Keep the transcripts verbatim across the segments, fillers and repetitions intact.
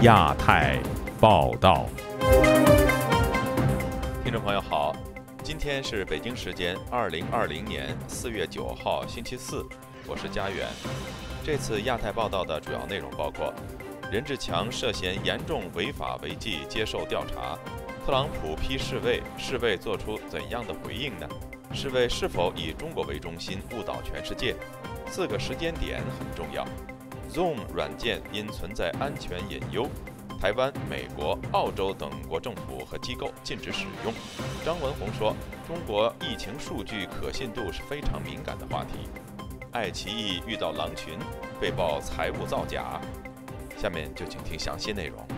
亚太报道。 听众朋友好，今天是北京时间二零二零年四月九号星期四，我是佳远。这次亚太报道的主要内容包括：任志强涉嫌严重违法违纪接受调查，特朗普批世卫，世卫做出怎样的回应呢？世卫是否以中国为中心误导全世界？四个时间点很重要。Zoom 软件因存在安全隐忧，台湾、美国、澳洲等国政府和机构禁止使用。张文宏说，中国疫情数据可信度是非常敏感的话题。爱奇艺遇到狼群，被曝财务造假。下面就请听详细内容。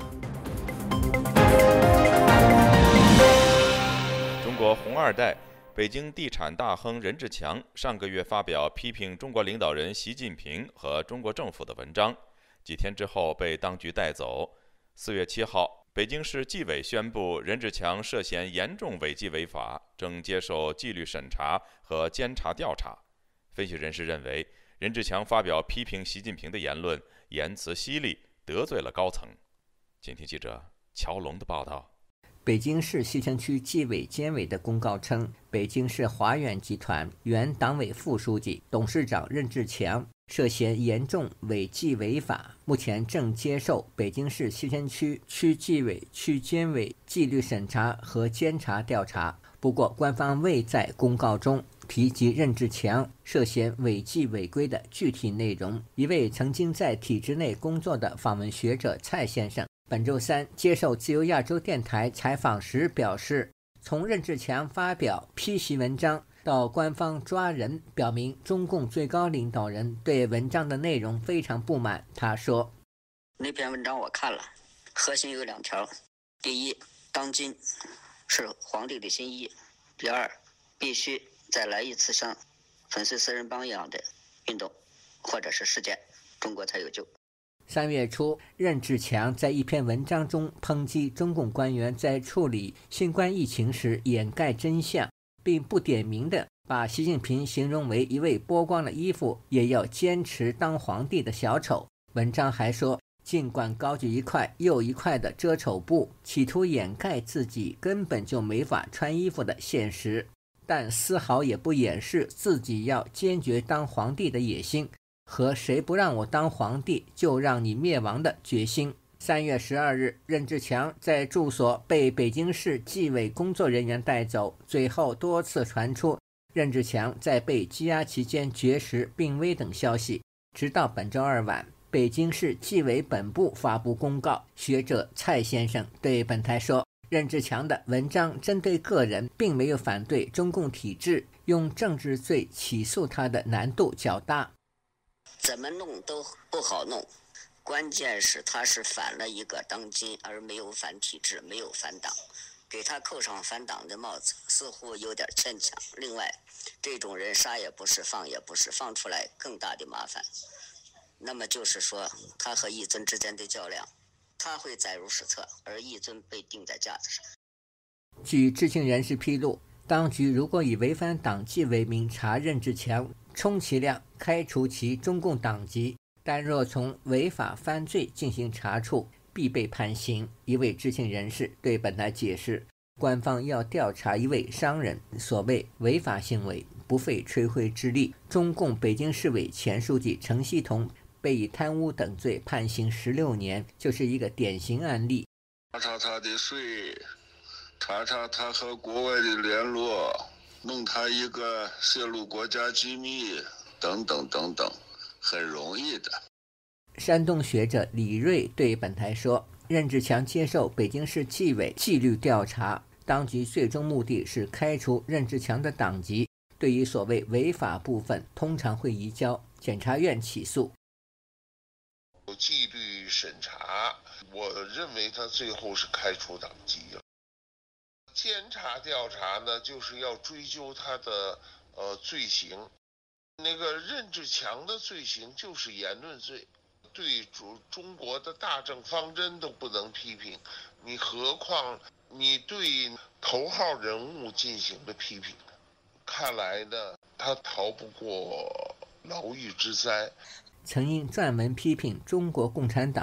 中国红二代、北京地产大亨任志强上个月发表批评中国领导人习近平和中国政府的文章，几天之后被当局带走。四月七号，北京市纪委宣布任志强涉嫌严重违纪违法，正接受纪律审查和监察调查。分析人士认为，任志强发表批评习近平的言论言辞犀利，得罪了高层。请听记者乔龙的报道。 北京市西城区纪委监委的公告称，北京市华远集团原党委副书记、董事长任志强涉嫌严重违纪违法，目前正接受北京市西城区区纪委、区监委纪律审查和监察调查。不过，官方未在公告中提及任志强涉嫌违纪违规的具体内容。一位曾经在体制内工作的访问学者蔡先生本周三接受自由亚洲电台采访时表示，从任志强发表批习文章到官方抓人，表明中共最高领导人对文章的内容非常不满。他说， 那篇文章我看了，核心有两条：第一，当今是皇帝的新衣；第二，必须再来一次像粉碎四人帮一样的运动或者是事件，中国才有救。 三月初，任志强在一篇文章中抨击中共官员在处理新冠疫情时掩盖真相，并不点名的把习近平形容为一位剥光了衣服也要坚持当皇帝的小丑。文章还说，尽管高举一块又一块的遮丑布，企图掩盖自己根本就没法穿衣服的现实，但丝毫也不掩饰自己要坚决当皇帝的野心和谁不让我当皇帝就让你灭亡的决心。三月十二日，任志强在住所被北京市纪委工作人员带走，随后多次传出任志强在被羁押期间绝食病危等消息。直到本周二晚，北京市纪委本部发布公告，学者蔡先生对本台说，任志强的文章针对个人，并没有反对中共体制，用政治罪起诉他的难度较大。 怎么弄都不好弄，关键是他是反了一个当今，而没有反体制，没有反党，给他扣上反党的帽子似乎有点牵强。另外，这种人杀也不是，放也不是，放出来更大的麻烦。那么就是说，他和一尊之间的较量，他会载入史册，而一尊被钉在架子上。 据知情人士披露，当局如果以违反党纪为名查任志强，充其量开除其中共党籍，但若从违法犯罪进行查处，必被判刑。一位知情人士对本台解释，官方要调查一位商人所谓违法行为，不费吹灰之力。中共北京市委前书记程锡同被以贪污等罪判刑十六年，就是一个典型案例。 查查他的税，查查他和国外的联络，弄他一个泄露国家机密等等等等，很容易的。 山东学者李瑞对本台说，任志强接受北京市纪委纪律调查，当局最终目的是开除任志强的党籍，对于所谓违法部分通常会移交检察院起诉。 纪律审查，我认为他最后是开除党籍了。监察调查呢，就是要追究他的呃罪行。那个任志强的罪行就是言论罪，对主中国的大政方针都不能批评，你何况你对头号人物进行的批评？看来呢，他逃不过牢狱之灾。 曾因撰文批评中国共产党，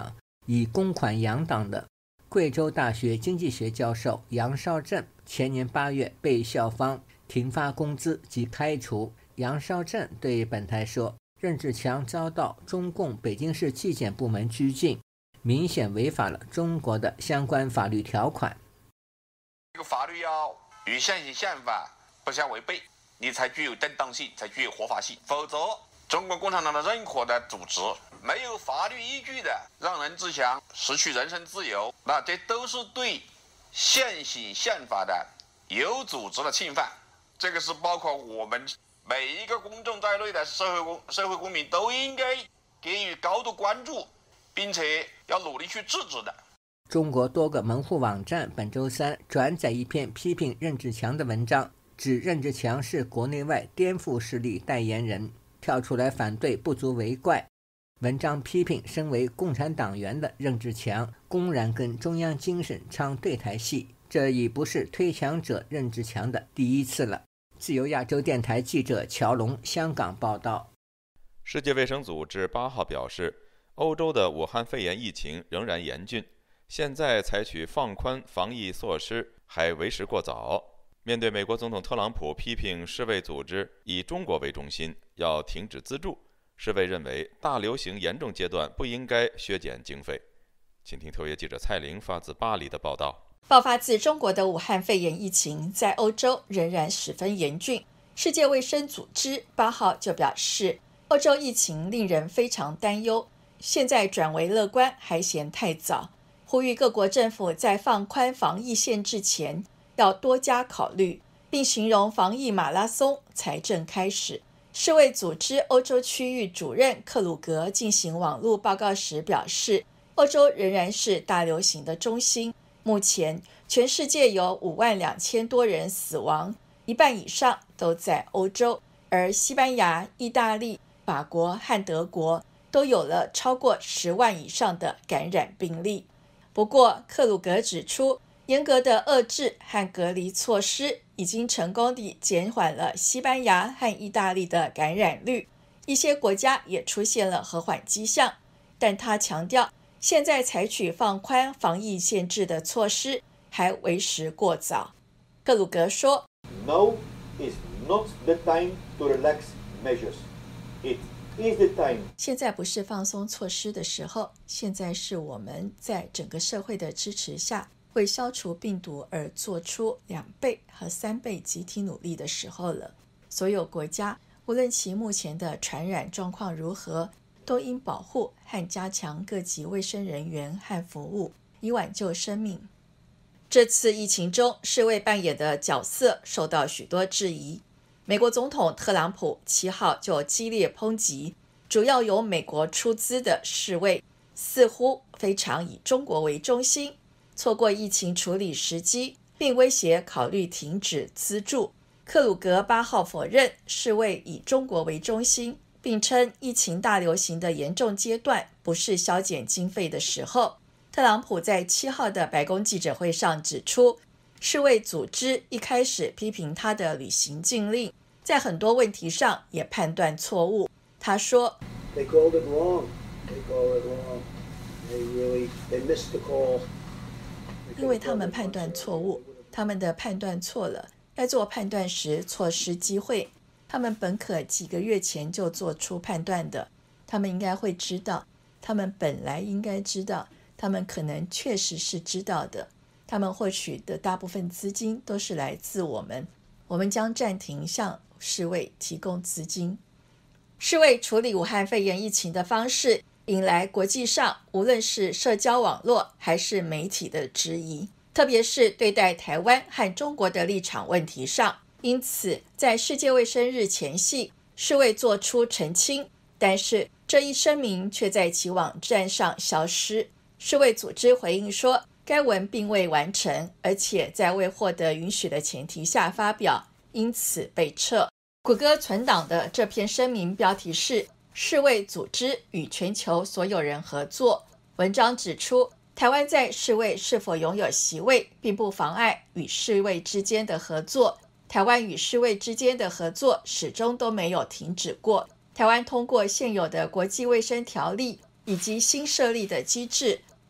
以公款养党的贵州大学经济学教授杨绍正前年八月被校方停发工资及开除。杨绍正对本台说，任志强遭到中共北京市纪检部门拘禁，明显违反了中国的相关法律条款。 这个法律要与现行宪法不相违背，你才具有正当性，才具有合法性。否则，中国共产党的任何的组织没有法律依据的让任志强失去人身自由，那这都是对现行宪法的有组织的侵犯。这个是包括我们每一个公众在内的社会公社会公民都应该给予高度关注，并且要努力去制止的。 中国多个门户网站本周三转载一篇批评任志强的文章，指任志强是国内外颠覆势力代言人，跳出来反对不足为怪。文章批评身为共产党员的任志强公然跟中央精神唱对台戏，这已不是推强者任志强的第一次了。自由亚洲电台记者乔龙香港报道。 世界卫生组织八号表示，欧洲的武汉肺炎疫情仍然严峻，现在采取放宽防疫措施还为时过早。面对美国总统特朗普批评世卫组织以中国为中心，要停止资助，世卫认为大流行严重阶段不应该削减经费。请听特约记者蔡玲发自巴黎的报道。 爆发自中国的武汉肺炎疫情在欧洲仍然十分严峻。世界卫生组织八号就表示，欧洲疫情令人非常担忧，现在转为乐观还嫌太早，呼吁各国政府在放宽防疫限制前要多加考虑，并形容防疫马拉松才正开始。世卫组织欧洲区域主任克鲁格进行网络报告时表示，欧洲仍然是大流行的中心，目前全世界有五万两千多人死亡，一半以上都在欧洲，而西班牙、意大利、法国和德国都有了超过十万以上的感染病例。不过，克鲁格指出，严格的遏制和隔离措施已经成功地减缓了西班牙和意大利的感染率，一些国家也出现了和缓迹象，但他强调，现在采取放宽防疫限制的措施还为时过早。克鲁格说 Now is not the time to relax measures. It is the time. 现在不是放松措施的时候，现在是我们在整个社会的支持下，为消除病毒而做出两倍和三倍集体努力的时候了。所有国家，无论其目前的传染状况如何，都应保护和加强各级卫生人员和服务，以挽救生命。这次疫情中，世卫扮演的角色受到许多质疑。美国总统特朗普七号就激烈抨击，主要由美国出资的世卫似乎非常以中国为中心，错过疫情处理时机，并威胁考虑停止资助。克鲁格八号否认世卫以中国为中心，并称疫情大流行的严重阶段不是削减经费的时候。特朗普在七号的白宫记者会上指出，世卫组织一开始批评他的旅行禁令，在很多问题上也判断错误。他说 They called it wrong. They called it wrong. They really, they missed the call. 因为他们判断错误，他们的判断错了，在做判断时错失机会。他们本可几个月前就做出判断的，他们应该会知道，他们本来应该知道，他们可能确实是知道的。他们获取的大部分资金都是来自我们，我们将暂停向世卫提供资金。世卫处理武汉肺炎疫情的方式引来国际上无论是社交网络还是媒体的质疑，特别是对待台湾和中国的立场问题上。因此，在世界卫生日前夕，世卫做出澄清，但是这一声明却在其网站上消失。世卫组织回应说，该文并未完成，而且在未获得允许的前提下发表，因此被撤。谷歌存档的这篇声明标题是世卫组织与全球所有人合作。文章指出，台湾在世卫是否拥有席位，并不妨碍与世卫之间的合作。台湾与世卫之间的合作始终都没有停止过。台湾通过现有的国际卫生条例以及新设立的机制，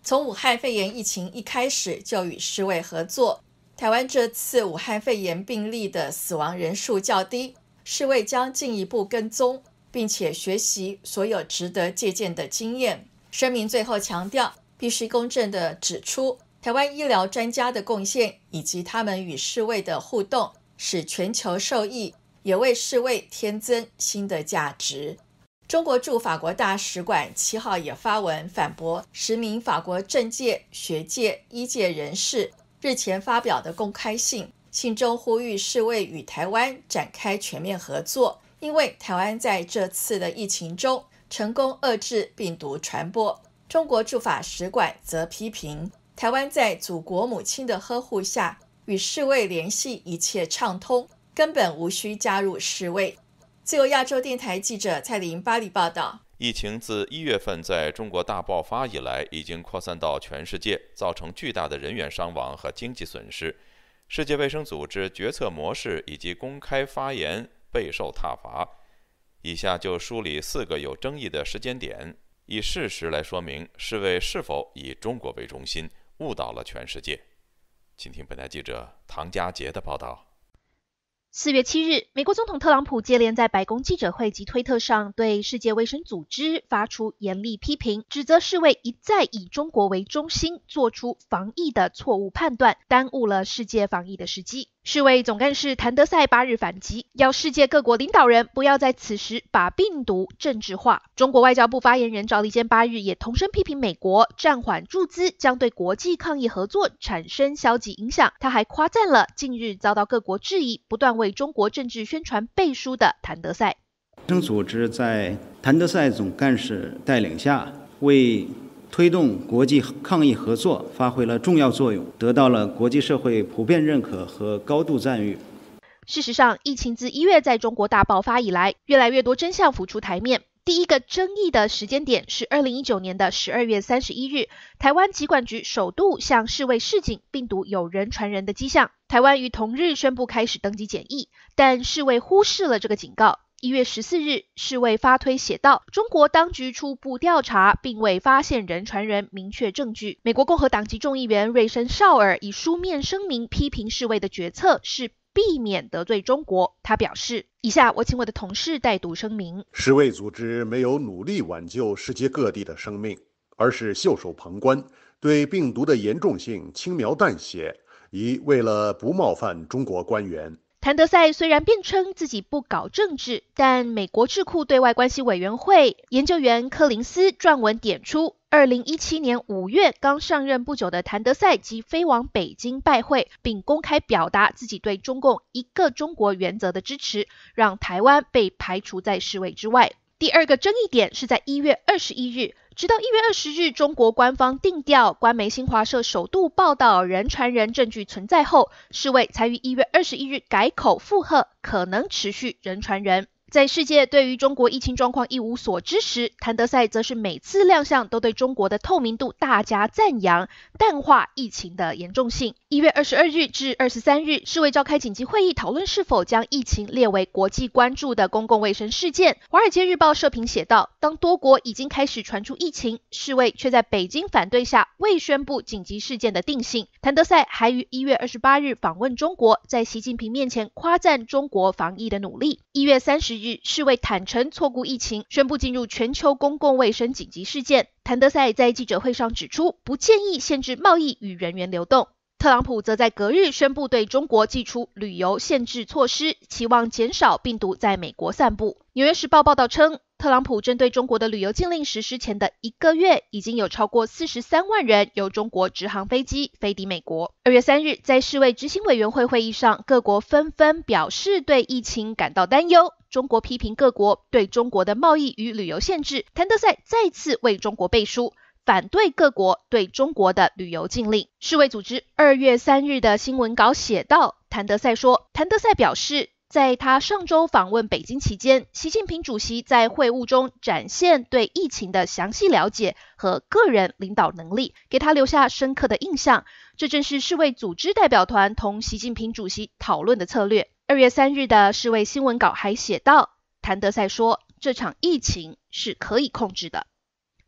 从武汉肺炎疫情一开始就与世卫合作。台湾这次武汉肺炎病例的死亡人数较低，世卫将进一步跟踪，并且学习所有值得借鉴的经验。声明最后强调，必须公正地指出台湾医疗专家的贡献以及他们与世卫的互动，使全球受益，也为世卫添增新的价值。中国驻法国大使馆七号也发文反驳十名法国政界、学界、医界人士日前发表的公开信，信中呼吁世卫与台湾展开全面合作，因为台湾在这次的疫情中成功遏制病毒传播。中国驻法使馆则批评台湾在祖国母亲的呵护下与世卫联系一切畅通，根本无需加入世卫。自由亚洲电台记者蔡琳巴黎报道。 疫情自一月份在中国大爆发以来，已经扩散到全世界，造成巨大的人员伤亡和经济损失。世界卫生组织决策模式以及公开发言备受挞伐。以下就梳理四个有争议的时间点，以事实来说明世卫是否以中国为中心，误导了全世界。请听本台记者唐佳杰的报道。 四月七日，美国总统特朗普接连在白宫记者会及推特上对世界卫生组织发出严厉批评，指责世卫一再以中国为中心，做出防疫的错误判断，耽误了世界防疫的时机。世卫总干事谭德赛八日反击，要世界各国领导人不要在此时把病毒政治化。中国外交部发言人赵立坚八日也同声批评美国暂缓注资将对国际抗疫合作产生消极影响。他还夸赞了近日遭到各国质疑、不断为中国政治宣传背书的谭德赛。 卫生组织在谭德赛总干事带领下，为推动国际抗疫合作发挥了重要作用，得到了国际社会普遍认可和高度赞誉。 事实上，疫情自一月在中国大爆发以来，越来越多真相浮出台面。第一个争议的时间点是二零一九年的十二月三十一日，台湾疾管局首度向世卫示警病毒有人传人的迹象。台湾于同日宣布开始登机检疫，但世卫忽视了这个警告。一月十四日，世卫发推写道，中国当局初步调查并未发现人传人明确证据。美国共和党籍众议员瑞森绍尔以书面声明批评世卫的决策是避免得罪中国。他表示，以下我请我的同事代读声明。 世卫组织没有努力挽救世界各地的生命，而是袖手旁观，对病毒的严重性轻描淡写，以为了不冒犯中国官员。 谭德赛虽然辩称自己不搞政治，但美国智库对外关系委员会研究员柯林斯撰文点出，二零一七年五月刚上任不久的谭德赛即飞往北京拜会，并公开表达自己对中共一个中国原则的支持，让台湾被排除在世卫之外。第二个争议点是在一月二十一日，直到一月二十日，中国官方定调，官媒新华社首度报道人传人证据存在后，世卫才于一月二十一日改口附和可能持续人传人。在世界对于中国疫情状况一无所知时，谭德赛则是每次亮相都对中国的透明度大加赞扬，淡化疫情的严重性。一月二十二日至二十三日，世卫召开紧急会议，讨论是否将疫情列为国际关注的公共卫生事件。华尔街日报社评写道，当多国已经开始传出疫情，世卫却在北京反对下未宣布紧急事件的定性。谭德赛还于一月二十八日访问中国，在习近平面前夸赞中国防疫的努力。一月三十日，世卫坦承错估疫情，宣布进入全球公共卫生紧急事件。谭德赛在记者会上指出，不建议限制贸易与人员流动。特朗普则在隔日宣布对中国祭出旅游限制措施，期望减少病毒在美国散布。纽约时报报道称，特朗普针对中国的旅游禁令实施前的一个月，已经有超过四十三万人由中国直航飞机飞抵美国。二月三日，在世卫执行委员会会议上，各国纷纷表示对疫情感到担忧。中国批评各国对中国的贸易与旅游限制，谭德赛再次为中国背书，反对各国对中国的旅游禁令。世卫组织二月三日的新闻稿写道，谭德赛说，谭德赛表示，在他上周访问北京期间，习近平主席在会晤中展现对疫情的详细了解和个人领导能力，给他留下深刻的印象。这正是世卫组织代表团同习近平主席讨论的策略。二月三日的世卫新闻稿还写道，谭德赛说，这场疫情是可以控制的。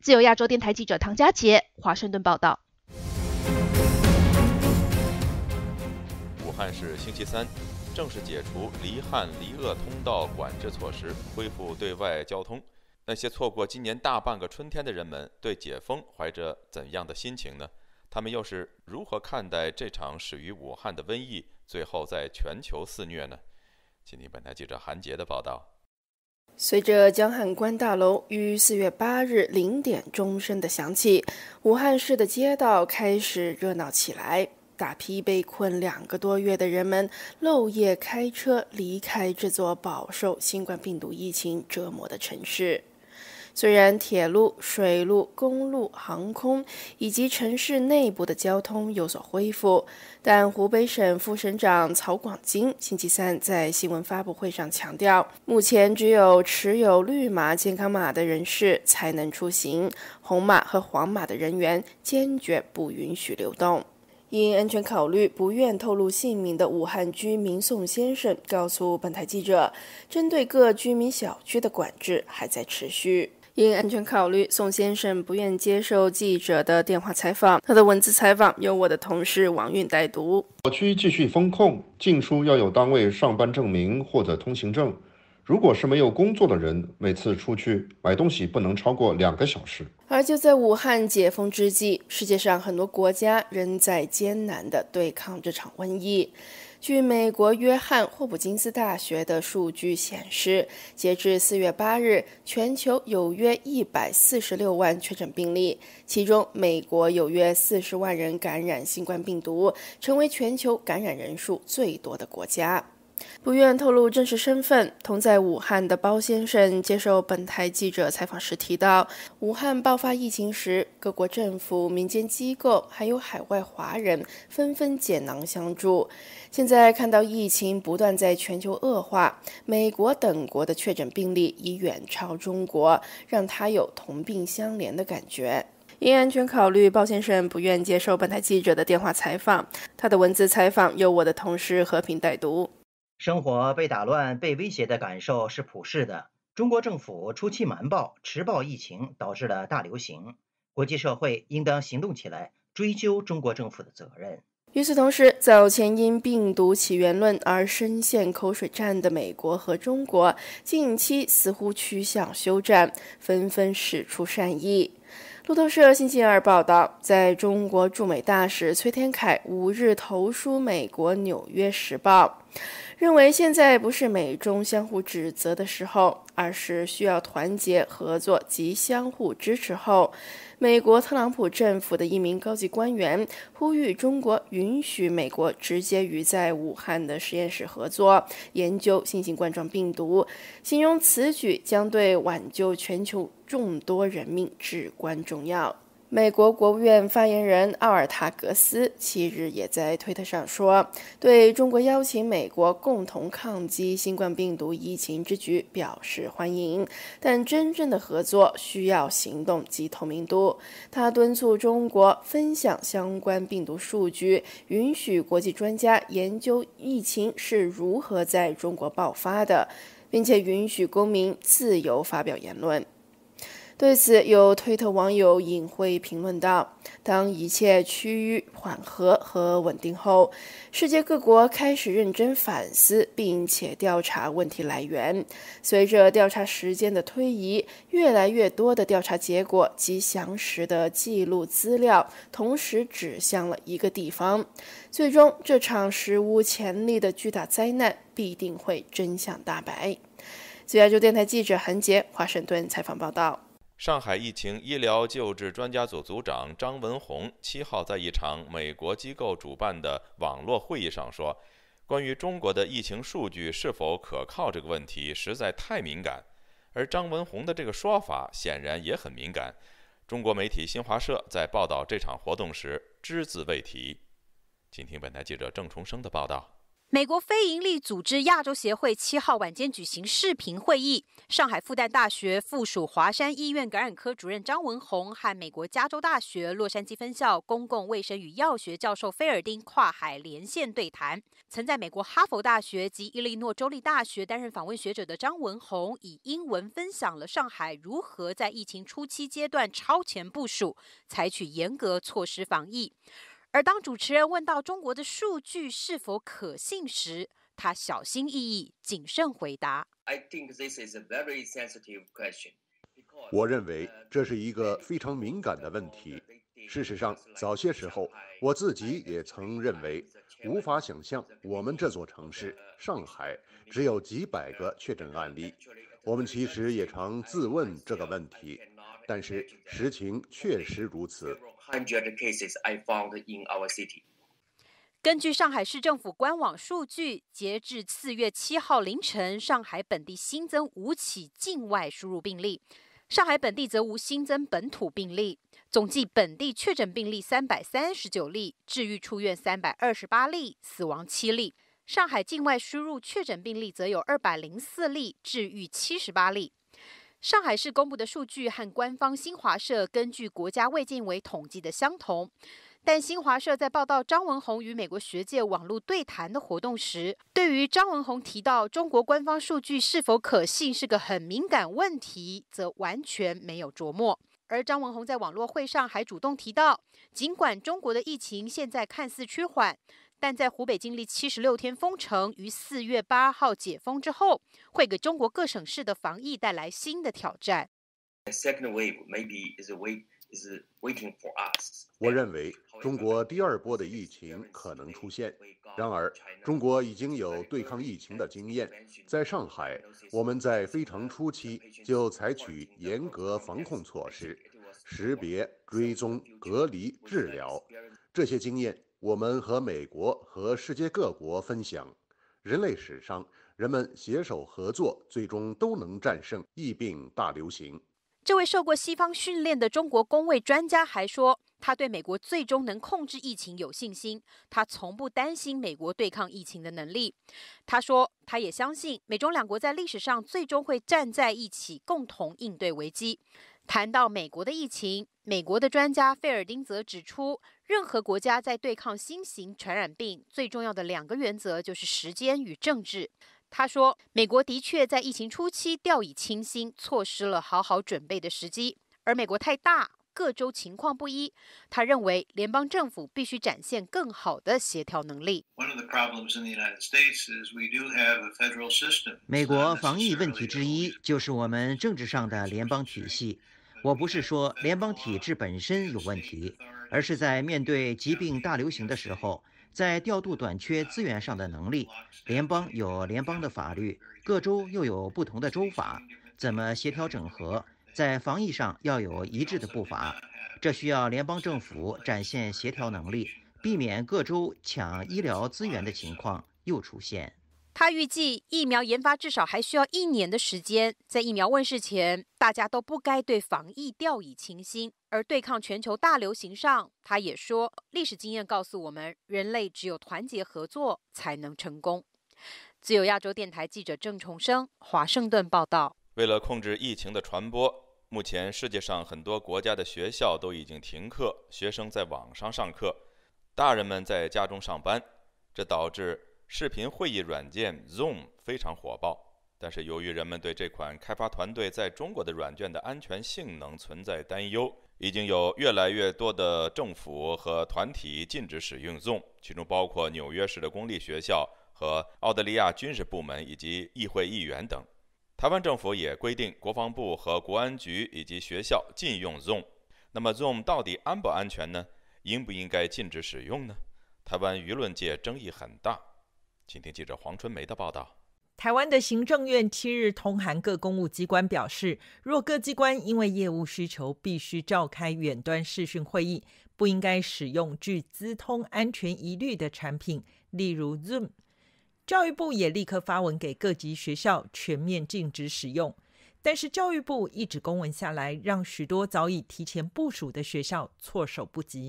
自由亚洲电台记者唐佳杰，华盛顿报道。 武汉市星期三正式解除离汉离鄂通道管制措施，恢复对外交通。那些错过今年大半个春天的人们，对解封怀着怎样的心情呢？他们又是如何看待这场始于武汉的瘟疫，最后在全球肆虐呢？请听本台记者韩杰的报道。 随着江汉关大楼于四月八日零点钟声的响起，武汉市的街道开始热闹起来。大批被困两个多月的人们漏夜开车离开这座饱受新冠病毒疫情折磨的城市。虽然铁路、水路、公路、航空以及城市内部的交通有所恢复，但湖北省副省长曹广金星期三在新闻发布会上强调，目前只有持有绿码健康码的人士才能出行，红码和黄码的人员坚决不允许流动。因安全考虑不愿透露姓名的武汉居民宋先生告诉本台记者，针对各居民小区的管制还在持续。因安全考虑，宋先生不愿接受记者的电话采访，他的文字采访由我的同事王韵代读。 小区继续封控，进出要有单位上班证明或者通行证。如果是没有工作的人，每次出去买东西不能超过两个小时。 而就在武汉解封之际，世界上很多国家仍在艰难地对抗这场瘟疫。据美国约翰霍普金斯大学的数据显示，截至四月八日，全球有约一百四十六万确诊病例，其中美国有约四十万人感染新冠病毒，成为全球感染人数最多的国家。不愿透露真实身份，同在武汉的包先生接受本台记者采访时提到，武汉爆发疫情时，各国政府、民间机构还有海外华人纷纷解囊相助。现在看到疫情不断在全球恶化，美国等国的确诊病例已远超中国，让他有同病相怜的感觉。因安全考虑，包先生不愿接受本台记者的电话采访，他的文字采访由我的同事和平代读。 生活被打乱、被威胁的感受是普世的。中国政府初期瞒报、迟报疫情，导致了大流行。国际社会应当行动起来，追究中国政府的责任。 与此同时，早前因病毒起源论而深陷口水战的美国和中国，近期似乎趋向休战，纷纷释出善意。路透社星期二报道，在中国驻美大使崔天凯五日投书美国《纽约时报》，认为现在不是美中相互指责的时候，而是需要团结合作及相互支持后，美国特朗普政府的一名高级官员呼吁中国允许美国直接与在武汉的实验室合作研究新型冠状病毒，形容此举将对挽救全球众多人命至关重要。美国国务院发言人奥尔塔格斯七日也在推特上说，对中国邀请美国共同抗击新冠病毒疫情之举表示欢迎，但真正的合作需要行动及透明度。他敦促中国分享相关病毒数据，允许国际专家研究疫情是如何在中国爆发的，并且允许公民自由发表言论。对此，有推特网友隐晦评论道，当一切趋于缓和和稳定后，世界各国开始认真反思并且调查问题来源。随着调查时间的推移，越来越多的调查结果及详实的记录资料同时指向了一个地方，最终这场史无前例的巨大灾难必定会真相大白。自由亚洲电台记者韩杰华盛顿采访报道。 上海疫情医疗救治专家组组长张文宏七号在一场美国机构主办的网络会议上说，关于中国的疫情数据是否可靠这个问题实在太敏感，而张文宏的这个说法显然也很敏感。中国媒体新华社在报道这场活动时只字未提。请听本台记者郑重生的报道。 美国非营利组织亚洲协会七号晚间举行视频会议，上海复旦大学附属华山医院感染科主任张文宏和美国加州大学洛杉矶分校公共卫生与药学教授菲尔丁跨海连线对谈。曾在美国哈佛大学及伊利诺州立大学担任访问学者的张文宏，以英文分享了上海如何在疫情初期阶段超前部署，采取严格措施防疫。而当主持人问到中国的数据是否可信时，他小心翼翼、谨慎回答 I think this is a very sensitive question. 我认为这是一个非常敏感的问题。事实上，早些时候我自己也曾认为，无法想象我们这座城市上海只有几百个确诊案例。我们其实也常自问这个问题，但是实情确实如此。 根据上海市政府官网数据，截至四月七号凌晨，上海本地新增五起境外输入病例，上海本地则无新增本土病例，总计本地确诊病例三百三十九例，治愈出院三百二十八例，死亡七例。上海境外输入确诊病例则有二百零四例，治愈七十八例。上海市公布的数据和官方新华社根据国家卫健委统计的相同，但新华社在报道张文宏与美国学界网络对谈的活动时，对于张文宏提到中国官方数据是否可信是个很敏感问题，则完全没有琢磨。而张文宏在网络会上还主动提到，尽管中国的疫情现在看似趋缓，但在湖北经历七十六天封城，于四月八号解封之后，会给中国各省市的防疫带来新的挑战。 我认为中国第二波的疫情可能出现，然而中国已经有对抗疫情的经验。在上海，我们在非常初期就采取严格防控措施，识别、追踪、隔离、治疗，这些经验我们和美国和世界各国分享。人类史上，人们携手合作，最终都能战胜疫病大流行。 这位受过西方训练的中国公卫专家还说，他对美国最终能控制疫情有信心，他从不担心美国对抗疫情的能力。他说，他也相信美中两国在历史上最终会站在一起，共同应对危机。谈到美国的疫情，美国的专家费尔丁则指出，任何国家在对抗新型传染病，最重要的两个原则就是时间与政治。他说，美国的确在疫情初期掉以轻心，错失了好好准备的时机。而美国太大，各州情况不一，他认为联邦政府必须展现更好的协调能力。 美国防疫问题之一就是我们政治上的联邦体系。我不是说联邦体制本身有问题，而是在面对疾病大流行的时候，在调度短缺资源上的能力。联邦有联邦的法律，各州又有不同的州法，怎么协调整合？在防疫上要有一致的步伐，这需要联邦政府展现协调能力，避免各州抢医疗资源的情况又出现。 他预计疫苗研发至少还需要一年的时间，在疫苗问世前，大家都不该对防疫掉以轻心。而对抗全球大流行上，他也说，历史经验告诉我们，人类只有团结合作才能成功。自由亚洲电台记者郑重生，华盛顿报道。 为了控制疫情的传播，目前世界上很多国家的学校都已经停课，学生在网上上课，大人们在家中上班，这导致视频会议软件 Zoom 非常火爆。但是由于人们对这款开发团队在中国的软件的安全性能存在担忧，已经有越来越多的政府和团体禁止使用 Zoom， 其中包括纽约市的公立学校和澳大利亚军事部门以及议会议员等。台湾政府也规定国防部和国安局以及学校禁用 Zoom。 那么 Zoom 到底安不安全呢？应不应该禁止使用呢？台湾舆论界争议很大。请听记者黄春梅的报道。 台湾的行政院七日通函各公务机关表示，若各机关因为业务需求必须召开远端视讯会议，不应该使用具资通安全疑虑的产品，例如 Zoom。 教育部也立刻发文给各级学校全面禁止使用，但是教育部一纸公文下来，让许多早已提前部署的学校措手不及。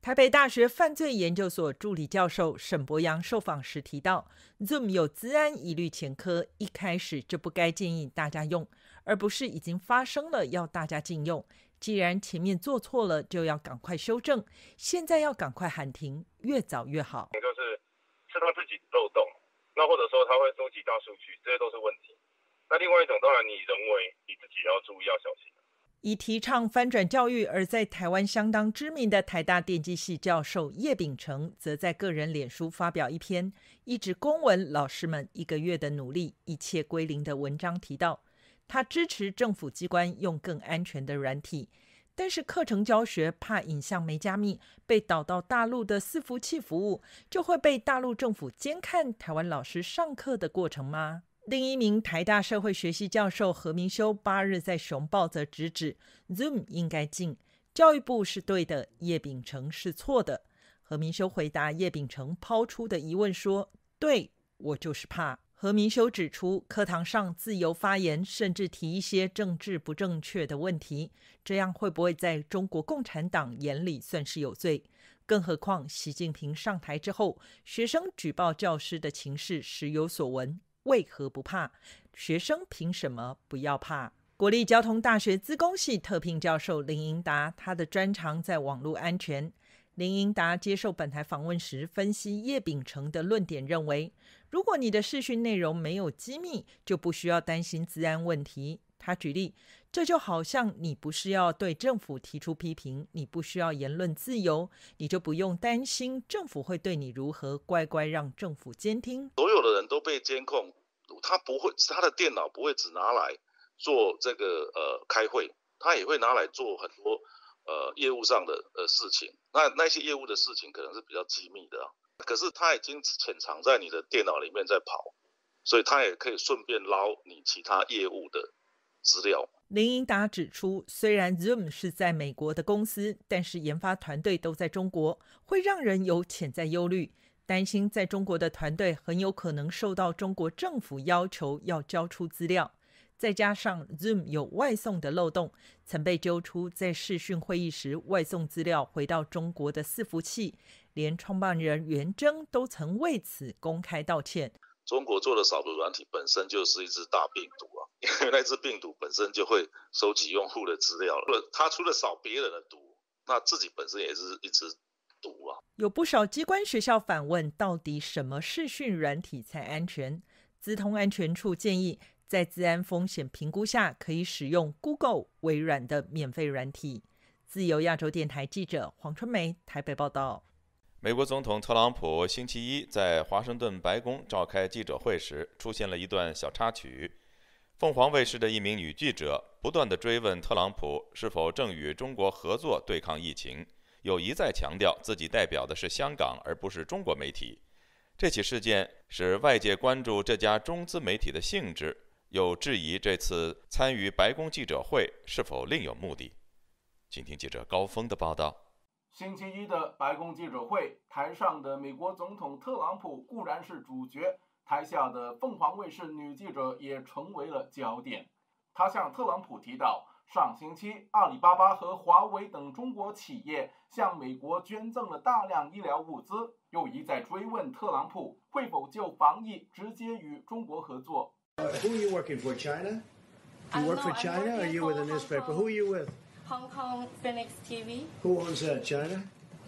台北大学犯罪研究所助理教授沈博阳受访时提到 Zoom 有资安疑虑前科，一开始就不该建议大家用，而不是已经发生了要大家禁用。既然前面做错了，就要赶快修正，现在要赶快喊停，越早越好。 就是是他自己漏洞，那或者说他会收集大数据，这些都是问题。那另外一种，当然你人为你自己要注意，要小心。 以提倡翻转教育而在台湾相当知名的台大电机系教授叶丙成，则在个人脸书发表一篇一直公文老师们一个月的努力一切归零的文章，提到他支持政府机关用更安全的软体，但是课程教学怕影像没加密被导到大陆的伺服器服务，就会被大陆政府监看台湾老师上课的过程吗？另一名台大社会学系教授何明修八日在熊报则直指 Zoom 应该禁，教育部是对的，叶丙成是错的。何明修回答叶丙成抛出的疑问说，对，我就是怕。何明修指出，课堂上自由发言，甚至提一些政治不正确的问题，这样会不会在中国共产党眼里算是有罪？更何况习近平上台之后，学生举报教师的情势时有所闻，为何不怕？学生凭什么不要怕？国立交通大学资工系特聘教授林英达，他的专长在网络安全。林英达接受本台访问时分析叶丙成的论点，认为如果你的视讯内容没有机密，就不需要担心资安问题。他举例，这就好像你不是要对政府提出批评，你不需要言论自由，你就不用担心政府会对你如何，乖乖让政府监听。 所有的人都被监控，他不会，他的电脑不会只拿来做这个呃开会，他也会拿来做很多呃业务上的呃事情。那那些业务的事情可能是比较机密的、啊，可是他已经潜藏在你的电脑里面在跑，所以他也可以顺便捞你其他业务的资料。 林英达指出，虽然 Zoom 是在美国的公司，但是研发团队都在中国，会让人有潜在忧虑，担心在中国的团队很有可能受到中国政府要求要交出资料。再加上 Zoom 有外送的漏洞，曾被揪出在视讯会议时外送资料回到中国的伺服器，连创办人袁征都曾为此公开道歉。 中国做的扫毒软体本身就是一只大病毒啊，因为那只病毒本身就会收集用户的资料了，它除了扫别人的毒，那自己本身也是一只毒啊。 有不少机关学校反问，到底什么视讯软体才安全？资通安全处建议，在资安风险评估下，可以使用 Google、微软的免费软体。自由亚洲电台记者黄春梅台北报道。 美国总统特朗普星期一在华盛顿白宫召开记者会时，出现了一段小插曲。凤凰卫视的一名女记者不断地追问特朗普是否正与中国合作对抗疫情，又一再强调自己代表的是香港而不是中国媒体。这起事件使外界关注这家中资媒体的性质，又质疑这次参与白宫记者会是否另有目的。请听记者高峰的报道。 星期一的白宫记者会，台上的美国总统特朗普固然是主角，台下的凤凰卫视女记者也成为了焦点。她向特朗普提到，上星期阿里巴巴和华为等中国企业向美国捐赠了大量医疗物资，又一再追问特朗普会否就防疫直接与中国合作。 Uh, who are you working for? China? Do you work for China, or are you with a newspaper? Who are you with? Hong Kong Phoenix T V. Who owns that? China?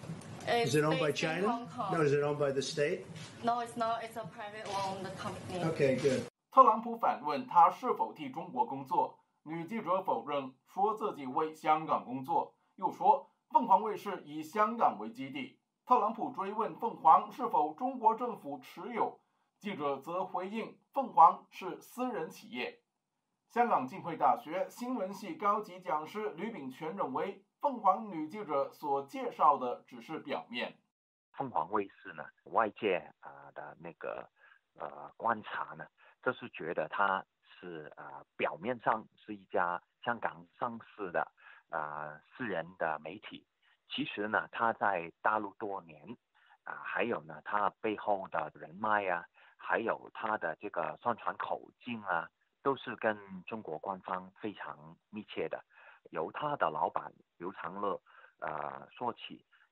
It's is it owned by based in China? Hong Kong. No, is it owned by the state? No, it's not. It's a private owned company. Okay, good. 特朗普反问他是否替中国工作，女记者否认，说自己为香港工作，又说凤凰卫视以香港为基地。特朗普追问凤凰是否中国政府持有，记者则回应凤凰是私人企业。香港浸会大学新闻系高级讲师吕秉权认为，凤凰女记者所介绍的只是表面。 凤凰卫视呢，外界啊、呃、的那个呃观察呢，就是觉得它是呃表面上是一家香港上市的呃私人的媒体，其实呢，它在大陆多年啊、呃，还有呢，它背后的人脉啊，还有它的这个宣传口径啊，都是跟中国官方非常密切的。由他的老板刘长乐呃说起，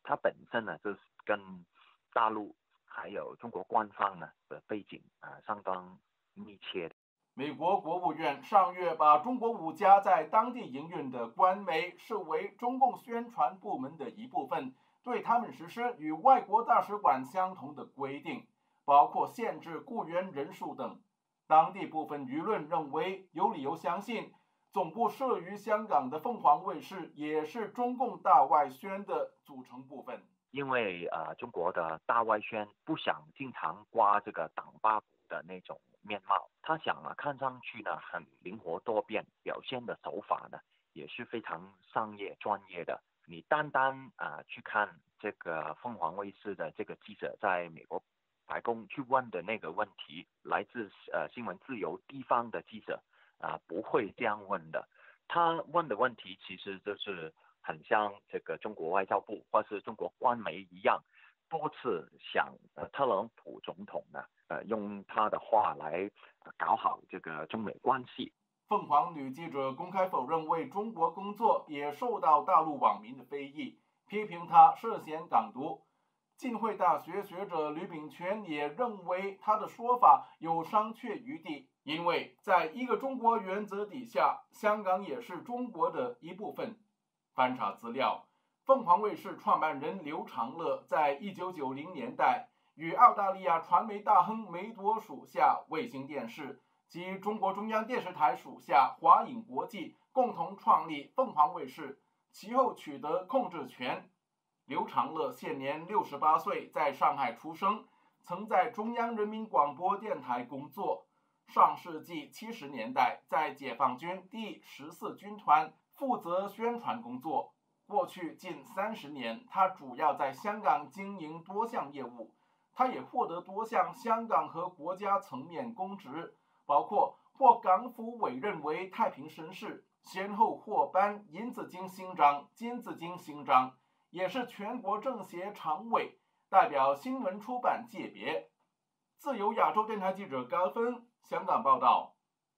它本身呢就是跟大陆还有中国官方呢的背景啊、呃、相当密切的。 美国国务院上月把中国五家在当地营运的官媒视为中共宣传部门的一部分，对他们实施与外国大使馆相同的规定，包括限制雇员人数等。当地部分舆论认为，有理由相信总部设于香港的凤凰卫视也是中共大外宣的组成部分。 因为呃，中国的大外宣不想经常刮这个党八股的那种面貌，他想啊，看上去呢很灵活多变，表现的手法呢也是非常商业专业的。你单单啊、呃、去看这个凤凰卫视的这个记者在美国白宫去问的那个问题，来自呃新闻自由地方的记者啊、呃、不会这样问的。他问的问题其实就是很像这个中国外交部或是中国官媒一样，多次想呃特朗普总统呢呃用他的话来、呃、搞好这个中美关系。 凤凰女记者公开否认为中国工作，也受到大陆网民的非议，批评她涉嫌港独。浸会大学学者吕秉权也认为他的说法有商榷余地，因为在一个中国原则底下，香港也是中国的一部分。翻查资料，凤凰卫视创办人刘长乐在一九九零年代与澳大利亚传媒大亨梅朵属下卫星电视及中国中央电视台属下华影国际共同创立凤凰卫视，其后取得控制权。刘长乐现年六十八岁，在上海出生，曾在中央人民广播电台工作。上世纪七十年代，在解放军第十四军团负责宣传工作。过去近三十年，他主要在香港经营多项业务。他也获得多项香港和国家层面公职，包括获港府委任为太平绅士，先后获颁银紫荆勋章、金紫荆勋章，也是全国政协常委，代表新闻出版界别。自由亚洲电台记者高芬香港报道。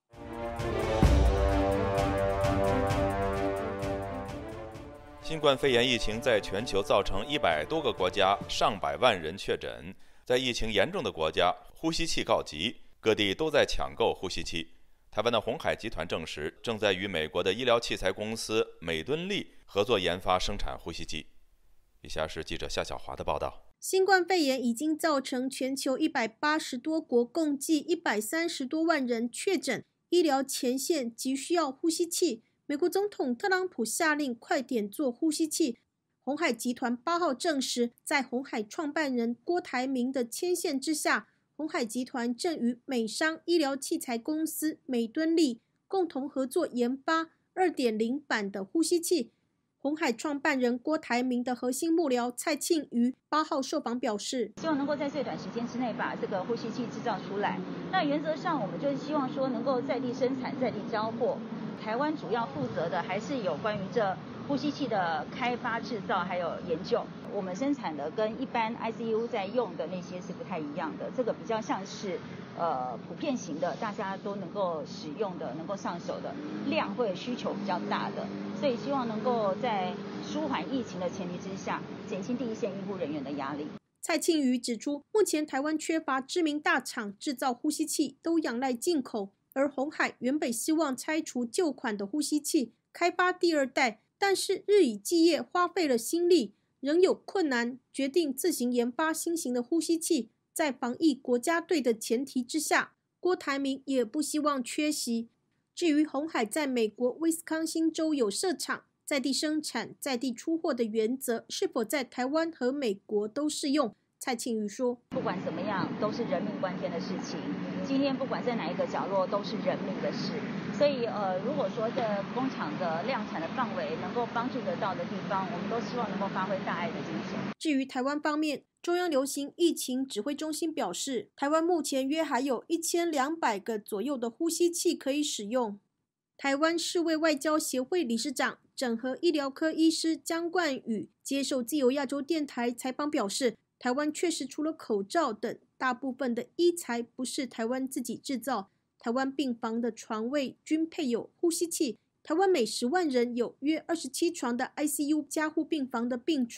新冠肺炎疫情在全球造成一百多个国家上百万人确诊，在疫情严重的国家，呼吸器告急，各地都在抢购呼吸器。台湾的鸿海集团证实，正在与美国的医疗器材公司美敦力合作研发生产呼吸机。以下是记者夏小华的报道。 新冠肺炎已经造成全球一百八十多国共计一百三十多万人确诊，医疗前线急需要呼吸器。美国总统特朗普下令快点做呼吸器。鸿海集团八号证实，在鸿海创办人郭台铭的牵线之下，鸿海集团正与美商医疗器材公司美敦力共同合作研发 二点零 版的呼吸器。鸿海创办人郭台铭的核心幕僚蔡庆瑜八号受访表示， 希望能够在最短时间之内把这个呼吸器制造出来。那原则上我们就是希望说能够在地生产在地交货，台湾主要负责的还是有关于这呼吸器的开发制造还有研究。我们生产的跟一般 I C U 在用的那些是不太一样的，这个比较像是呃普遍型的，大家都能够使用的，能够上手的，量或者需求比较大的，所以希望能够在舒缓疫情的前提之下，减轻第一线医护人员的压力。 蔡庆瑜指出，目前台湾缺乏知名大厂制造呼吸器，都仰赖进口，而鸿海原本希望拆除旧款的呼吸器，开发第二代，但是日以继夜花费了心力，仍有困难，决定自行研发新型的呼吸器。在防疫国家队的前提之下，郭台铭也不希望缺席。至于鸿海在美国威斯康星州有设厂，在地生产、在地出货的原则是否在台湾和美国都适用？蔡庆瑜说， 不管怎么样都是人命关天的事情，今天不管在哪一个角落都是人命的事，所以呃，如果说在工厂的量产的范围能够帮助得到的地方，我们都希望能够发挥大爱的精神。 至于台湾方面，中央流行疫情指挥中心表示，台湾目前约还有一千两百个左右的呼吸器可以使用。台湾世卫外交协会理事长、整合医疗科医师江冠宇接受自由亚洲电台采访表示，台湾确实除了口罩等，大部分的医材不是台湾自己制造。台湾病房的床位均配有呼吸器，台湾每十万人有约二十七床的 I C U 加护病房的病床，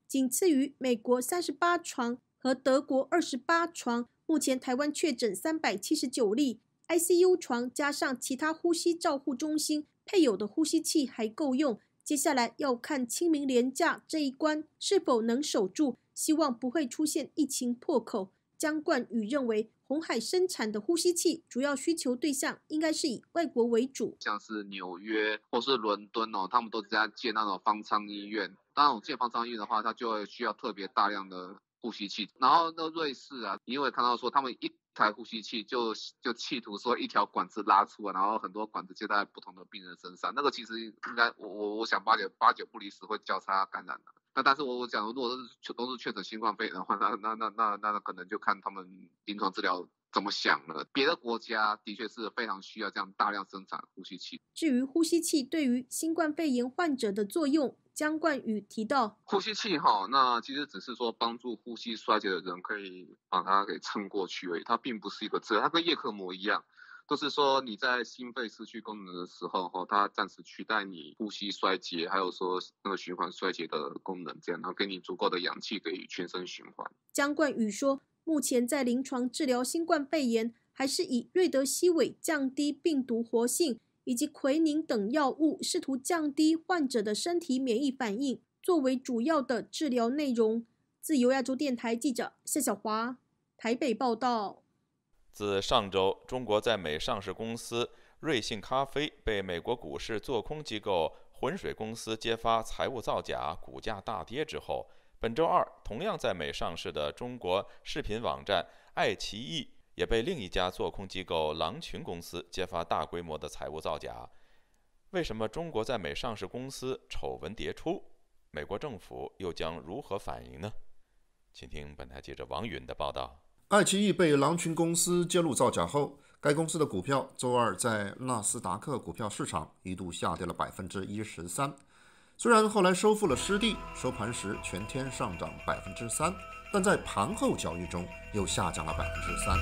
仅次于美国三十八床和德国二十八床。目前台湾确诊三百七十九例 ，I C U 床加上其他呼吸照护中心配有的呼吸器还够用。接下来要看清明连假这一关是否能守住，希望不会出现疫情破口。姜冠宇认为，鸿海生产的呼吸器主要需求对象应该是以外国为主， 像是纽约或是伦敦哦，他们都在建那种方舱医院。当然，建方舱医院的话，它就需要特别大量的呼吸器。然后那瑞士啊，你会看到说他们一台呼吸器就就企图说一条管子拉出来，然后很多管子接在不同的病人身上，那个其实应该我我我想八九八九不离十会交叉感染的。那但是我我讲，如果是都是确诊新冠肺炎的话，那那那那那可能就看他们临床治疗怎么想了。别的国家的确是非常需要这样大量生产呼吸器。 至于呼吸器对于新冠肺炎患者的作用，姜冠宇提到， 呼吸器哈，那其实只是说帮助呼吸衰竭的人可以把它给撑过去而已，它并不是一个治疗，它跟叶克膜一样。都是说你在心肺失去功能的时候，它暂时取代你呼吸衰竭，还有说那个循环衰竭的功能，这样，然后给你足够的氧气给全身循环。 姜冠宇说，目前在临床治疗新冠肺炎，还是以瑞德西韦降低病毒活性，以及奎宁等药物，试图降低患者的身体免疫反应，作为主要的治疗内容。自由亚洲电台记者夏小华台北报道。 自上周，中国在美上市公司瑞幸咖啡被美国股市做空机构浑水公司揭发财务造假，股价大跌之后，本周二，同样在美上市的中国视频网站爱奇艺也被另一家做空机构狼群公司揭发大规模的财务造假。为什么中国在美上市公司丑闻迭出？美国政府又将如何反应呢？请听本台记者王允的报道。 爱奇艺被狼群公司揭露造假后，该公司的股票周二在纳斯达克股票市场一度下跌了百分之一十三。虽然后来收复了失地，收盘时全天上涨百分之三，但在盘后交易中又下降了百分之三。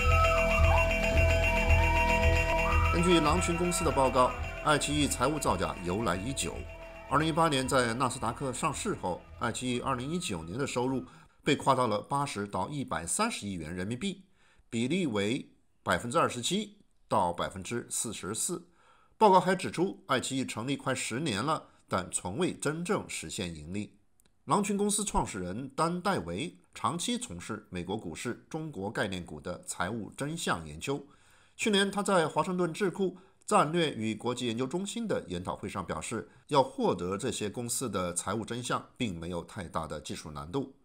根据狼群公司的报告，爱奇艺财务造假由来已久。二零一八年在纳斯达克上市后，爱奇艺二零一九年的收入被夸到了八十到一百三十亿元人民币，比例为百分之二十七到百分之四十四。报告还指出，爱奇艺成立快十年了，但从未真正实现盈利。狼群公司创始人丹·戴维长期从事美国股市中国概念股的财务真相研究。去年，他在华盛顿智库战略与国际研究中心的研讨会上表示，要获得这些公司的财务真相，并没有太大的技术难度。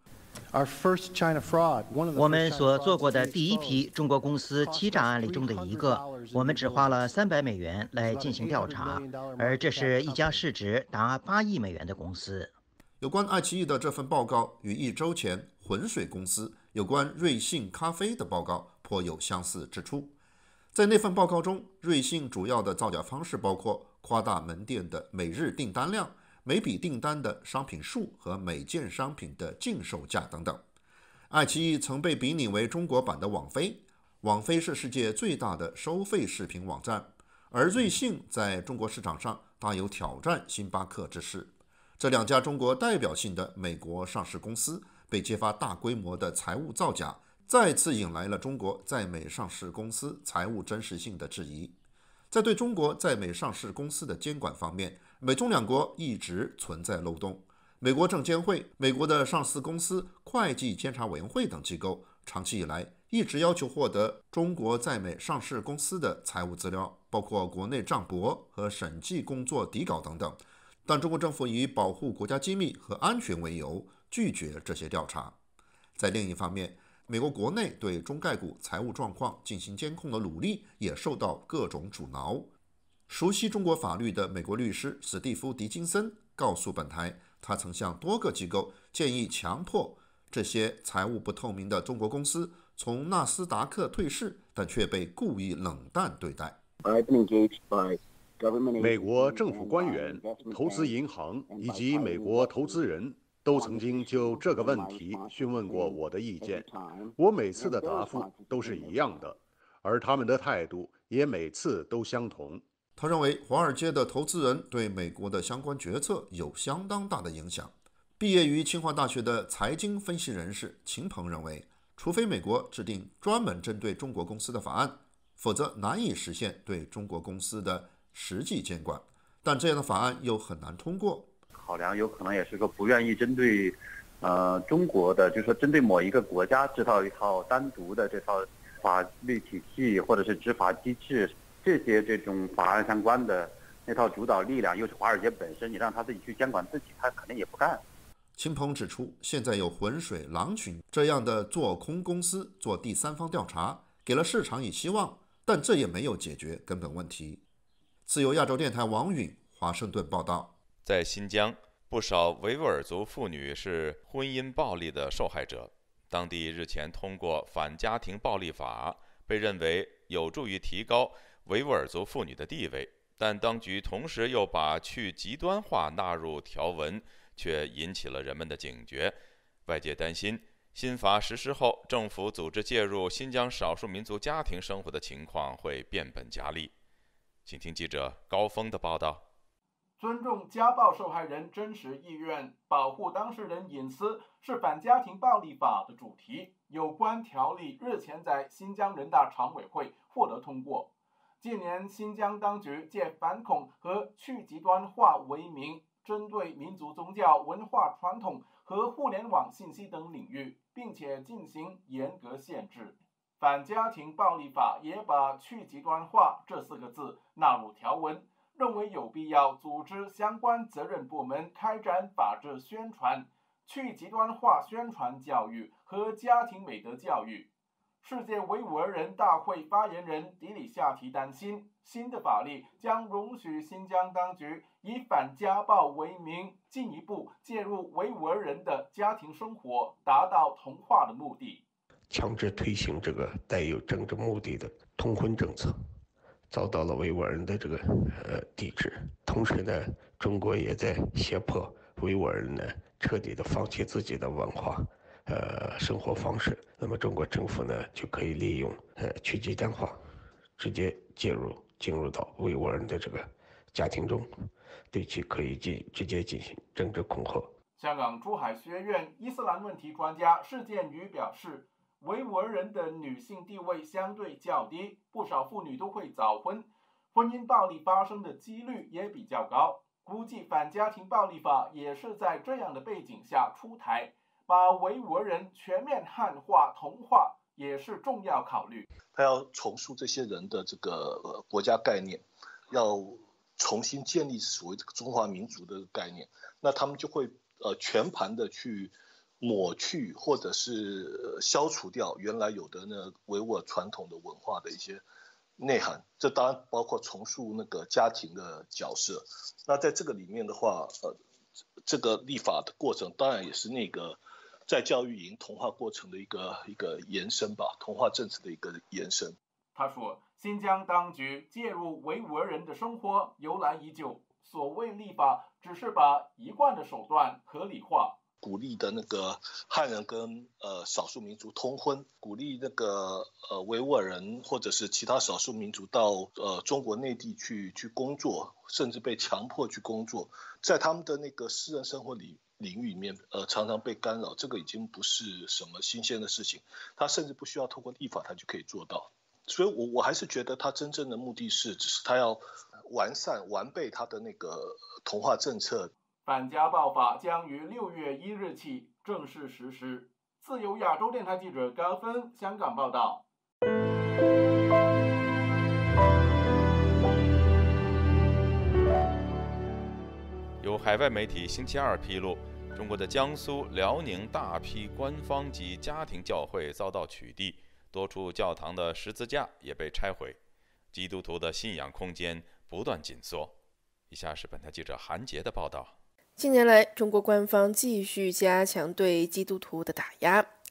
我们所做过的第一批中国公司欺诈案例中的一个，我们只花了三百美元来进行调查，而这是一家市值达八亿美元的公司。 有关爱奇艺的这份报告与一周前浑水公司有关瑞幸咖啡的报告颇有相似之处。在那份报告中，瑞幸主要的造假方式包括夸大门店的每日订单量、每笔订单的商品数和每件商品的净售价等等。爱奇艺曾被比拟为中国版的网飞，网飞是世界最大的收费视频网站，而瑞幸在中国市场上大有挑战星巴克之势。这两家中国代表性的美国上市公司被揭发大规模的财务造假，再次引来了中国在美上市公司财务真实性的质疑。在对中国在美上市公司的监管方面，美中两国一直存在漏洞。美国证监会、美国的上市公司会计监察委员会等机构长期以来一直要求获得中国在美上市公司的财务资料，包括国内账簿和审计工作底稿等等，但中国政府以保护国家机密和安全为由拒绝这些调查。在另一方面，美国国内对中概股财务状况进行监控的努力也受到各种阻挠。熟悉中国法律的美国律师史蒂夫·迪金森告诉本台，他曾向多个机构建议强迫这些财务不透明的中国公司从纳斯达克退市，但却被故意冷淡对待。 美国政府官员、投资银行以及美国投资人都曾经就这个问题询问过我的意见，我每次的答复都是一样的，而他们的态度也每次都相同。 他认为华尔街的投资人对美国的相关决策有相当大的影响。 毕业于清华大学的财经分析人士秦鹏认为，除非美国制定专门针对中国公司的法案，否则难以实现对中国公司的实际监管。但这样的法案又很难通过。 考量有可能也是个不愿意针对，呃，中国的，就是说针对某一个国家制造一套单独的这套法律体系或者是执法机制，这些这种法案相关的那套主导力量又是华尔街本身，你让他自己去监管自己，他肯定也不干。 秦鹏指出，现在有浑水、狼群这样的做空公司做第三方调查，给了市场以希望，但这也没有解决根本问题。自由亚洲电台王允华盛顿报道。 在新疆，不少维吾尔族妇女是婚姻暴力的受害者。当地日前通过反家庭暴力法，被认为有助于提高维吾尔族妇女的地位，但当局同时又把去极端化纳入条文，却引起了人们的警觉。外界担心新法实施后，政府组织介入新疆少数民族家庭生活的情况会变本加厉。请听记者高峰的报道。 尊重家暴受害人真实意愿，保护当事人隐私是反家庭暴力法的主题。有关条例日前在新疆人大常委会获得通过。近年，新疆当局借反恐和去极端化为名，针对民族宗教、文化传统和互联网信息等领域，并且进行严格限制。反家庭暴力法也把去极端化这四个字纳入条文，认为有必要组织相关责任部门开展法治宣传、去极端化宣传教育和家庭美德教育。世界维吾尔人大会发言人迪里夏提担心，新的法律将容许新疆当局以反家暴为名，进一步介入维吾尔人的家庭生活，达到同化的目的。 强制推行这个带有政治目的的通婚政策，遭到了维吾尔人的这个呃抵制。同时呢，中国也在胁迫维吾尔人呢彻底的放弃自己的文化、呃生活方式。那么中国政府呢就可以利用呃去极端化，直接介入进入到维吾尔人的这个家庭中，对其可以进直接进行政治恐吓。 香港珠海学院伊斯兰问题专家施建宇表示，维吾尔人的女性地位相对较低，不少妇女都会早婚，婚姻暴力发生的几率也比较高。估计反家庭暴力法也是在这样的背景下出台，把维吾尔人全面汉化同化也是重要考虑。 他要重塑这些人的这个、呃、国家概念，要重新建立所谓这个中华民族的概念，那他们就会呃全盘的去抹去或者是消除掉原来有的那维吾尔传统的文化的一些内涵，这当然包括重塑那个家庭的角色。那在这个里面的话，呃，这个立法的过程当然也是那个在教育营同化过程的一个一个延伸吧，同化政策的一个延伸。 他说，新疆当局介入维吾尔人的生活由来已久，所谓立法只是把一贯的手段合理化。 鼓励的那个汉人跟呃少数民族通婚，鼓励那个呃维吾尔人或者是其他少数民族到呃中国内地去去工作，甚至被强迫去工作，在他们的那个私人生活里领域里面，呃常常被干扰，这个已经不是什么新鲜的事情，他甚至不需要透过立法他就可以做到。所以我我还是觉得他真正的目的是，只是他要完善完备他的那个同化政策。 反家暴法将于六月一日起正式实施。自由亚洲电台记者高峰香港报道。 有海外媒体星期二披露，中国的江苏、辽宁大批官方及家庭教会遭到取缔，多处教堂的十字架也被拆毁，基督徒的信仰空间不断紧缩。以下是本台记者韩杰的报道。 近年来，中国官方继续加强对基督徒的打压。